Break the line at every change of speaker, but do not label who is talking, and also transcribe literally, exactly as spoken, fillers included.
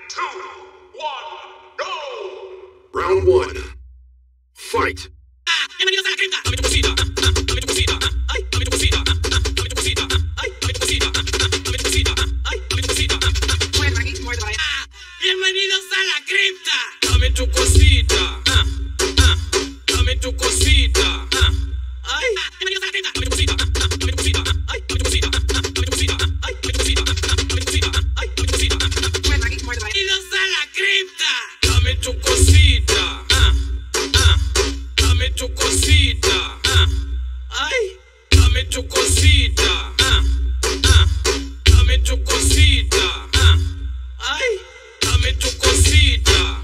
two, one, go!
Round one. Fight!
Bienvenidos a la cripta. Dame tu cosita, dame tu cosita, ay, dame tu cosita, dame tu cosita, ay, dame tu cosita, dame tu cosita, ay, dame tu cosita. Muérdame aquí, muérdame. Bienvenidos a la cripta. Dame tu cosita, dame tu cosita, ay, bienvenidos a la cripta. Dame tu cosita, dame tu cosita, ay, dame tu cosita, dame tu cosita, ay, dame tu cosita, dame tu cosita, ay, dame tu cosita. Muérdame aquí, muérdame. Bienvenidos a la cripta. Dame tu cosita. Dame tu cosita, ah, ay, dame tu cosita, ah, ah, dame tu cosita, ah, ay, dame tu cosita.